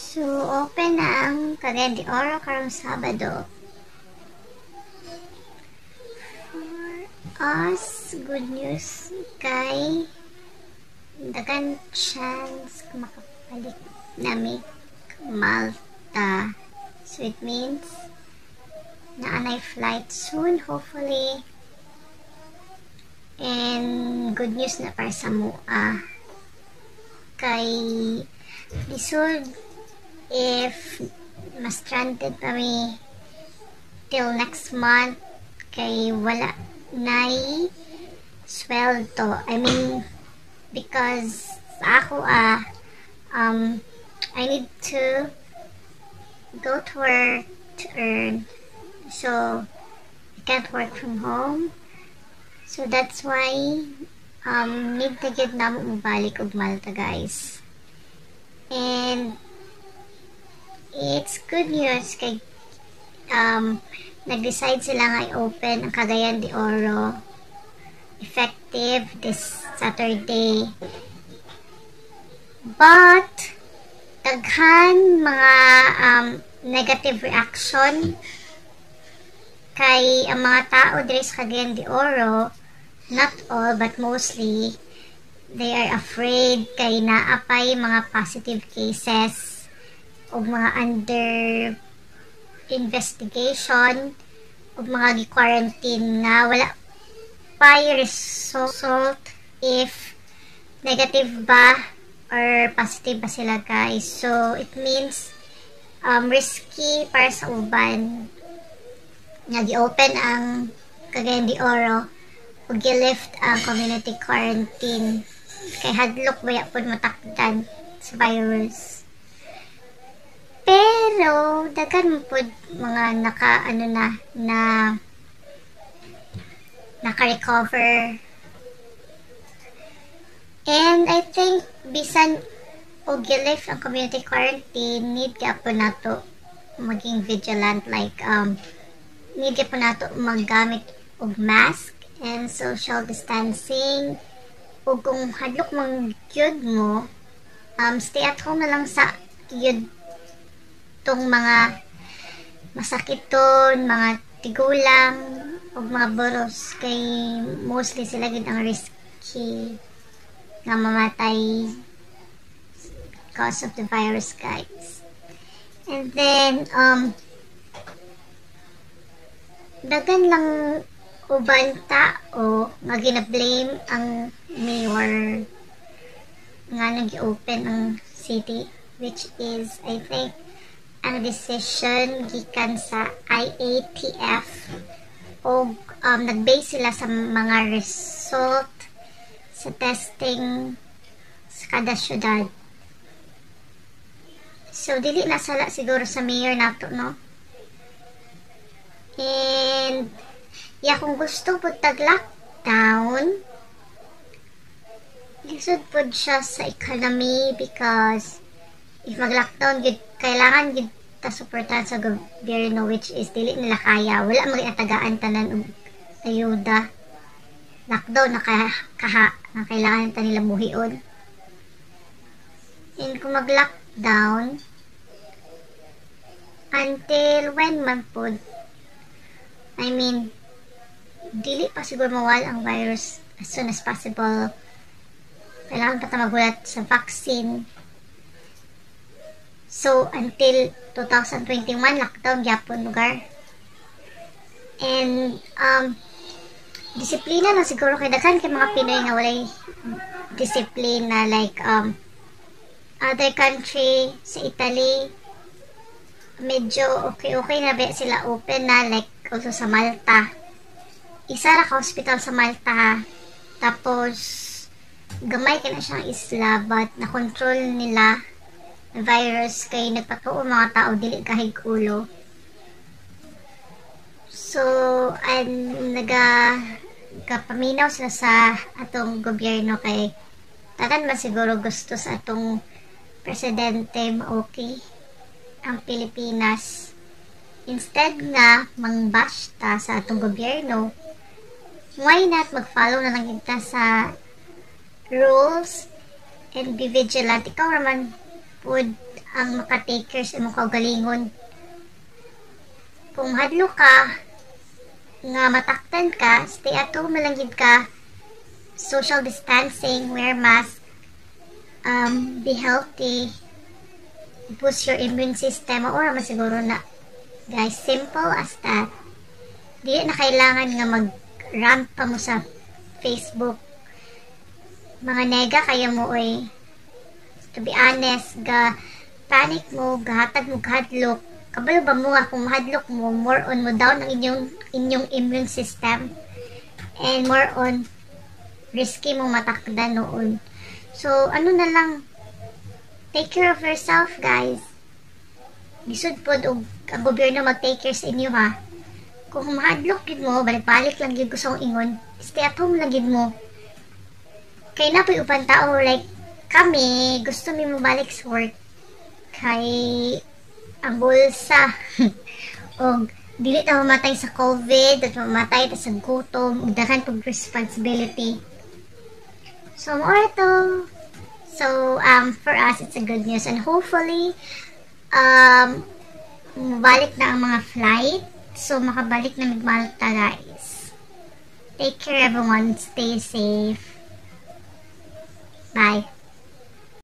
So, open na ang Cagayan de Oro karong Sabado. For us, good news kay dagan chance kung makapalik nami Malta. So, it means na anay flight soon, hopefully. And good news na para sa mua. Kay lisod if ma-stranded kami till next month kay wala na'y sweldo. I mean, because ako I need to go to work to earn. So, I can't work from home. So, that's why need na gid na mo balik og Malta, guys. And it's good news kay nag-decide sila nga i-open ang Cagayan de Oro effective this Saturday. But daghan mga negative reaction kay ang mga tao diri sa Cagayan de Oro, not all but mostly, they are afraid kay naapay mga positive cases o mga under investigation o mga gi-quarantine nga wala pa result if negative ba or positive ba sila, guys. So it means risky para sa uban nga gi-open ang Cagayan de Oro o gi-lift ang community quarantine kay hadlok baya po matakdan sa virus. Pero daghan mo po mga naka-recover. And I think bisan o gi-lift ang community quarantine, need ka po nato maging vigilant, like need ka po nato maggamit og mask and social distancing. O kung hadlok mang gyud mo, stay at home na lang sa gyud tong mga masakiton, mga tigulang o mga boros, kay mostly sila gyud ang risky nga mamatay because of the virus, guys. And then dagan lang uban tao nga gina-blame ang mayor nga nag-open ang city, which is, I think, ang decision gikan sa IATF o nag-base sila sa mga result sa testing sa kada syudad. So, dili na sala siguro sa mayor nato, no? And kung gusto po tag-lockdown, lisod po siya sa economy, because if mag-lockdown, kailangan gid ta suportahan sa gobyerno, which is dili nila kaya. Wala mag-atagaan tanan og ayuda. Lockdown na na kailangan ta nila buhion. And kung mag-lockdown, until when man po, I mean, dili pa siguro mawala ang virus as soon as possible. Kailangan pa ta magulat sa vaccine. So, until 2021, lockdown gyapon lugar. And, disiplina lang siguro kay daghan kay mga Pinoy nga walay disiplina, like, other country, sa Italy, medyo okay na ba sila, open na, like, also sa Malta. Isa ra ka hospital sa Malta, tapos gamay ka na siyang isla, but na-control nila virus kay nagpatuo mga tao dili kahig ulo. So, nagapaminaw sila sa atong gobyerno kay tanan man siguro gusto sa atong presidente okay ang Pilipinas. Instead nga mangbash ta sa atong gobyerno, why not mag-follow na lang kita sa rules and be vigilant. Ikaw naman would ang maka-take care sa imong kaugalingon. Kung hadlo ka nga mataktan ka, stay at home malangid ka, social distancing, wear mask, be healthy, boost your immune system, or masiguro na. Guys, simple as that. Di na kailangan nga mag-rant pa mo sa Facebook. Mga nega kaya mo to be honest, panic mo, gahatag mo kahadlok. Kabalo ba mo nga kung mahadlok mo, more on mo down ang inyong immune system. And more on, risky mo matakdan noon. So, ano na lang, take care of yourself, guys. Lisod po, ang gobyerno mag-take care sa inyo, ha. Kung mahadlok yun mo, balik-balik lang yun gusto kong ingon, stay at home lang yun mo. Kaya na po yung upang tao, like, kami, gusto mi mo balik sa work. Kay, ang bulsa. O, dili na mamatay sa COVID, at mamatay na sa gutom, dagan pag responsibility. So, more to. So, for us, it's a good news. And hopefully, mabalik na ang mga flight. So, makabalik na Malta, guys. Take care, everyone. Stay safe. Bye.